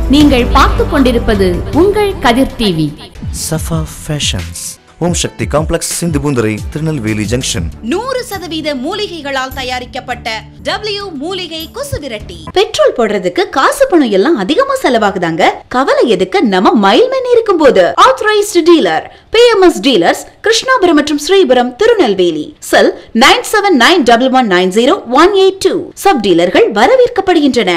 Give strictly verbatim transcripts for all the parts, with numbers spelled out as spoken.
நீங்கள் பார்த்து கொண்டிருப்பது உங்கள் Kathir TV. Safa fashions, Om Sakthi complex, Sindhupoondurai, Tirunelveli junction. நூறு சதவீத மூலிகைகளால் தயாரிக்கப்பட்ட டபிள்யூ மூலிகை கொசு விரட்டி. பெட்ரோல் போடுறதுக்கு காசு பணம் எல்லாம் அதிகமா செலவாகுதாங்க. கவலை எதுக்கு, நம்ம மைல்மேன் இருக்கும் போது. Authorised dealer BMS dealers, Krishnapuram மற்றும் Sripuram, Tirunelveli. Cell nine seven nine double one nine zero one eight two. Sub டீலர்கள் வரவேற்கப்படுகின்றன.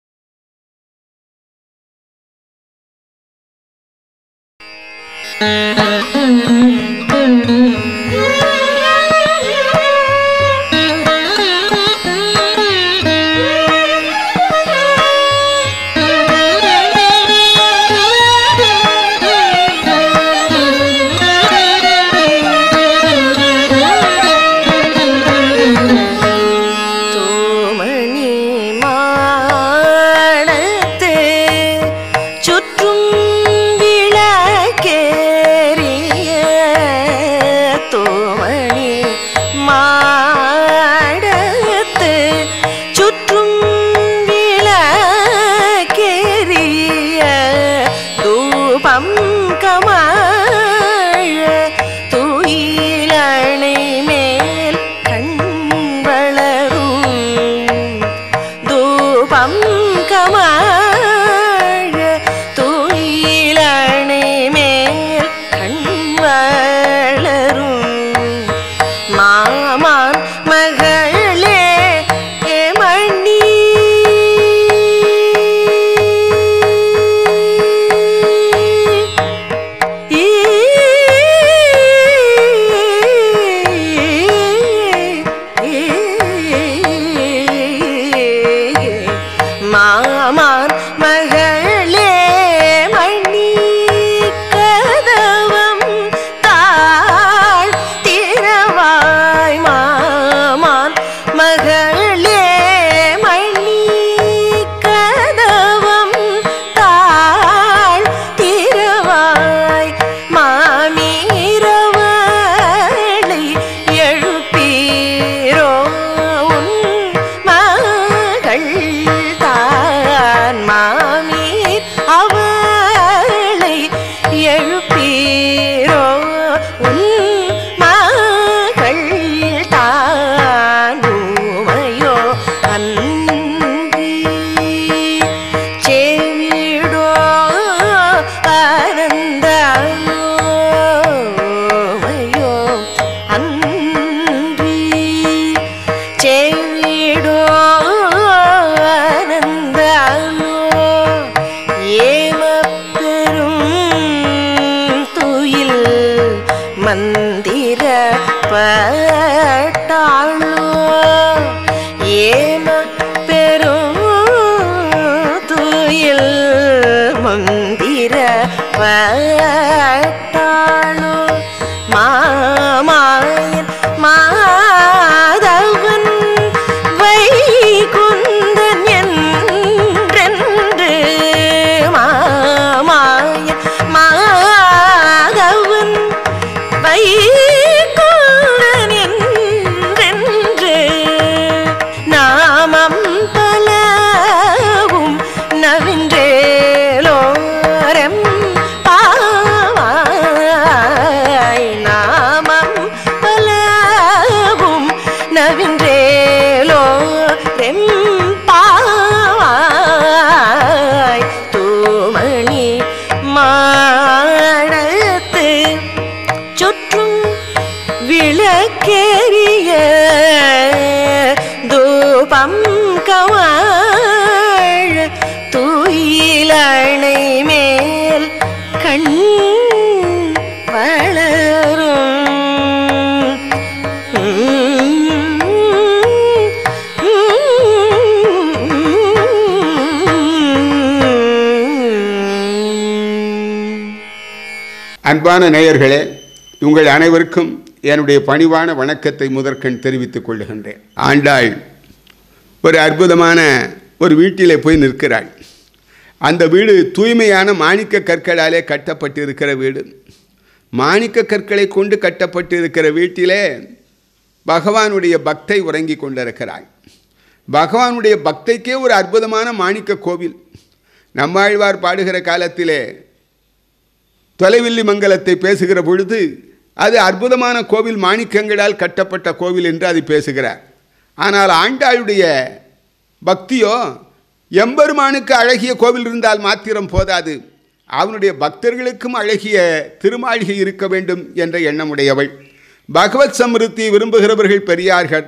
அன்பான நேயர்களே, உங்கள் அனைவருக்கும் என்னுடைய பணிவான வணக்கத்தை முதற்கண் தெரிவித்துக் கொள்ளுகின்றேன். ஆண்டாள் ஒரு அற்புதமான ஒரு வீட்டிலே போய் நிற்கிறாள். அந்த வீடு தூய்மையான மாணிக்க கற்களாலே கட்டப்பட்டிருக்கிற வீடு. மாணிக்க கற்களை கொண்டு கட்டப்பட்டிருக்கிற வீட்டிலே பகவானுடைய பக்தை உறங்கி கொண்டிருக்கிறாள். பகவானுடைய பக்தைக்கே ஒரு அற்புதமான மாணிக்க கோவில். நம்மாழ்வார் பாடுகிற காலத்திலே தொலைவில்லி மங்கலத்தை பேசுகிற பொழுது அது அற்புதமான கோவில், மாணிக்கங்களால் கட்டப்பட்ட கோவில் என்று அது பேசுகிறார். ஆனால் ஆண்டாளுடைய பக்தியோ எம்பெருமானுக்கு அழகிய கோவில் இருந்தால் மாத்திரம் போதாது, அவனுடைய பக்தர்களுக்கும் அழகிய திருமாளிகை இருக்க வேண்டும் என்ற எண்ணமுடையவள். பகவத் சம்ருத்தியை விரும்புகிறவர்கள் பெரியார்கள்,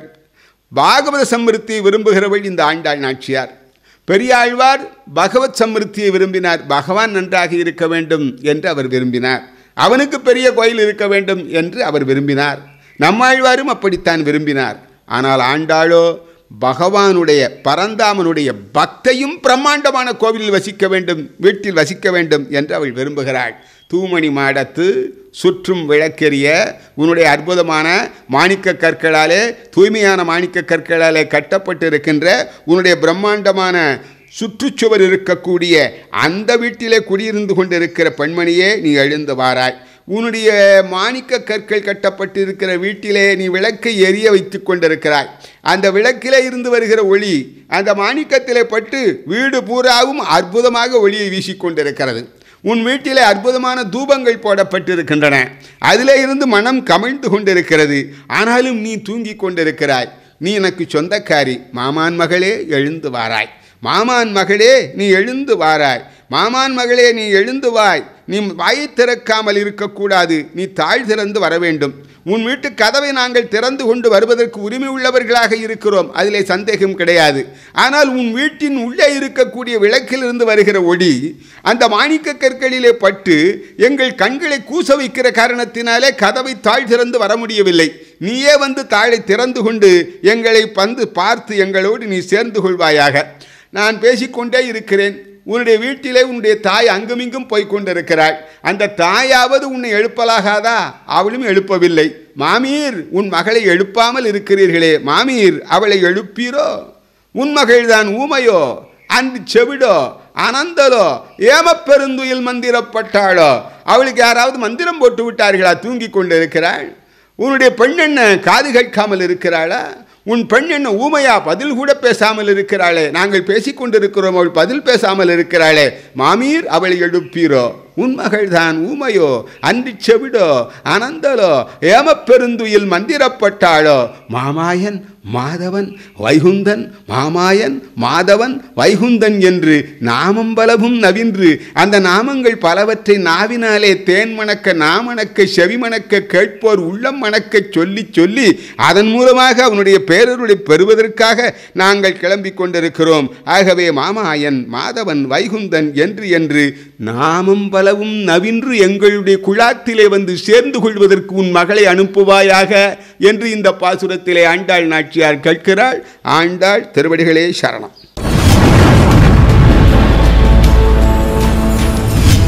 பாகவத சம்ருத்தியை விரும்புகிறவள் இந்த ஆண்டாள் நாச்சியார். பெரியாழ்வார் பகவத் சம்ருத்தியை விரும்பினார், பகவான் நன்றாக இருக்க வேண்டும் என்று அவர் விரும்பினார். அவனுக்கு பெரிய கோயில் இருக்க வேண்டும் என்று அவர் விரும்பினார். நம்மாழ்வாரும் அப்படித்தான் விரும்பினார். ஆனால் ஆண்டாளோ பகவானுடைய பரந்தாமனுடைய பக்தையும் பிரம்மாண்டமான கோவிலில் வசிக்க வேண்டும், வீட்டில் வசிக்க வேண்டும் என்று அவள் விரும்புகிறாள். தூமணி மாடத்து சுற்றும் விளக்கெரிய உன்னுடைய அற்புதமான மாணிக்க கற்களாலே, தூய்மையான மாணிக்க கற்களாலே கட்டப்பட்டிருக்கின்ற உன்னுடைய பிரம்மாண்டமான சுற்றுச்சுவர் இருக்கக்கூடிய அந்த வீட்டிலே குடியிருந்து கொண்டிருக்கிற பெண்மணியே, நீ எழுந்து வாராய். உன்னுடைய மாணிக்க கற்கள் கட்டப்பட்டிருக்கிற வீட்டிலே நீ விளக்கை எரிய வைத்து கொண்டிருக்கிறாய். அந்த விளக்கிலே இருந்து வருகிற ஒளி அந்த மாணிக்கத்திலே பட்டு வீடு பூராவும் அற்புதமாக ஒளியை வீசிக்கொண்டிருக்கிறது. உன் வீட்டிலே அற்புதமான தூபங்கள் போடப்பட்டிருக்கின்றன, அதிலே இருந்து மனம் கமிழ்ந்து கொண்டிருக்கிறது. ஆனாலும் நீ தூங்கி கொண்டிருக்கிறாய். நீ எனக்கு சொந்தக்காரி, மாமான் மகளே எழுந்து வாராய். மாமான் மகளே நீ எழுந்து வாராய். மாமான் மகளே நீ எழுந்து வாய். நீ வாயை திறக்காமல் இருக்கக்கூடாது, நீ தாழ் திறந்து வர வேண்டும். உன் வீட்டு கதவை நாங்கள் திறந்து கொண்டு வருவதற்கு உரிமை உள்ளவர்களாக இருக்கிறோம், அதிலே சந்தேகம் கிடையாது. ஆனால் உன் வீட்டின் உள்ளே இருக்கக்கூடிய விளக்கிலிருந்து வருகிற ஒளி அந்த மாணிக்க கற்களிலே பட்டு எங்கள் கண்களை கூச வைக்கிற காரணத்தினாலே கதவை தாழ் திறந்து வர முடியவில்லை. நீயே வந்து தாழை திறந்து கொண்டு எங்களை வந்து பார்த்து எங்களோடு நீ சேர்ந்து கொள்வாயாக. நான் பேசிக்கொண்டே இருக்கிறேன். உன்னுடைய வீட்டிலே உன்னுடைய தாய் அங்குமிங்கும் போய்கொண்டிருக்கிறாள். அந்த தாயாவது உன்னை எழுப்பலாகாதா? அவளும் எழுப்பவில்லை. மாமீர், உன் மகளை எழுப்பாமல் இருக்கிறீர்களே, மாமீர் அவளை எழுப்பீரோ? உன் மகள்தான் ஊமையோ, அன்று செவிடோ, அனந்தலோ, ஏமப்பெருந்துயில் மந்திரப்பட்டாளோ? அவளுக்கு யாராவது மந்திரம் போட்டு விட்டார்களா? தூங்கி கொண்டிருக்கிறாள். உன்னுடைய பெண் என்ன காது கேட்காமல் இருக்கிறாளா? உன் பெண் என்ன ஊமையா? பதில் கூட பேசாமல் இருக்கிறாளே. நாங்கள் பேசிக்கொண்டிருக்கிறோம், அவள் பதில் பேசாமல் இருக்கிறாளே. மாமீர் அவளை எழுப்பீரோ? உன் மகள்தான் ஊமையோ, அன்றி செவிடோ, அனந்தலோ, ஏமப்பெருந்துயில் மந்திரப்பட்டாளோ? மாமாயன் மாதவன் வைகுந்தன், மாமாயன் மாதவன் வைகுந்தன் என்று நாமம் பலவும் நவின்று அந்த நாமங்கள் பலவற்றை நாவினாலே தேன் மணக்க நாமணக்க செவிமணக்க கேட்போர் உள்ளம் மணக்க சொல்லி சொல்லி அதன் மூலமாக அவனுடைய பேரருளை பெறுவதற்காக நாங்கள் கிளம்பி கொண்டிருக்கிறோம். ஆகவே மாமாயன் மாதவன் வைகுந்தன் என்று என்று நாமம் பலவும் நவின்று எங்களுடைய குழாத்திலே வந்து சேர்ந்து கொள்வதற்கு உன் மகளை அனுப்புவாயாக என்று இந்த பாசுரத்திலே ஆண்டாள் நாச்சியார் கேட்கிறாள். ஆண்டாள் திருவடிகளே சரணம்.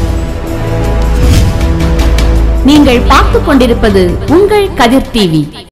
நீங்கள் பார்த்துக் கொண்டிருப்பது உங்கள் கதிர் டிவி.